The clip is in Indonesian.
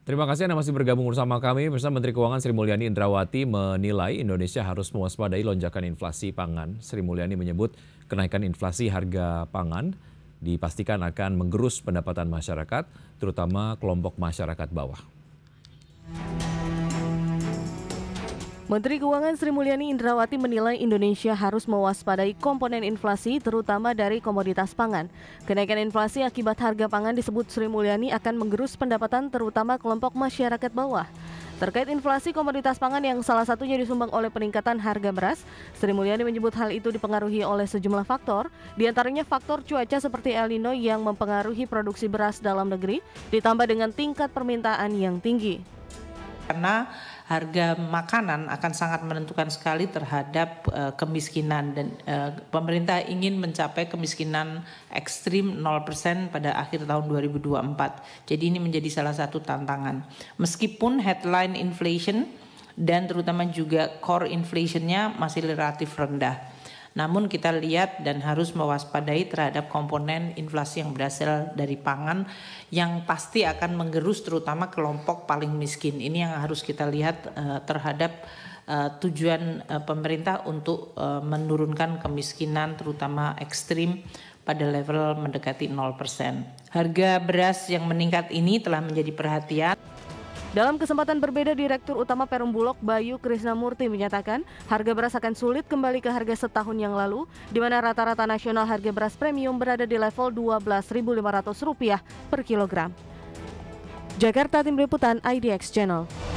Terima kasih Anda masih bergabung bersama kami. Bersama Menteri Keuangan Sri Mulyani Indrawati menilai Indonesia harus mewaspadai lonjakan inflasi pangan. Sri Mulyani menyebut kenaikan inflasi harga pangan dipastikan akan menggerus pendapatan masyarakat, terutama kelompok masyarakat bawah. Menteri Keuangan Sri Mulyani Indrawati menilai Indonesia harus mewaspadai komponen inflasi terutama dari komoditas pangan. Kenaikan inflasi akibat harga pangan disebut Sri Mulyani akan menggerus pendapatan terutama kelompok masyarakat bawah. Terkait inflasi komoditas pangan yang salah satunya disumbang oleh peningkatan harga beras, Sri Mulyani menyebut hal itu dipengaruhi oleh sejumlah faktor, diantaranya faktor cuaca seperti El Nino yang mempengaruhi produksi beras dalam negeri, ditambah dengan tingkat permintaan yang tinggi. Karena harga makanan akan sangat menentukan sekali terhadap kemiskinan dan pemerintah ingin mencapai kemiskinan ekstrim 0% pada akhir tahun 2024. Jadi ini menjadi salah satu tantangan. Meskipun headline inflation dan terutama juga core inflationnya masih relatif rendah. Namun kita lihat dan harus mewaspadai terhadap komponen inflasi yang berasal dari pangan yang pasti akan menggerus terutama kelompok paling miskin. Ini yang harus kita lihat terhadap tujuan pemerintah untuk menurunkan kemiskinan terutama ekstrim pada level mendekati 0%. Harga beras yang meningkat ini telah menjadi perhatian. Dalam kesempatan berbeda, Direktur Utama Perum Bulog Bayu Krisnamurti menyatakan harga beras akan sulit kembali ke harga setahun yang lalu, di mana rata-rata nasional harga beras premium berada di level Rp12.500 per kilogram. Jakarta, Tim Liputan IDX Channel.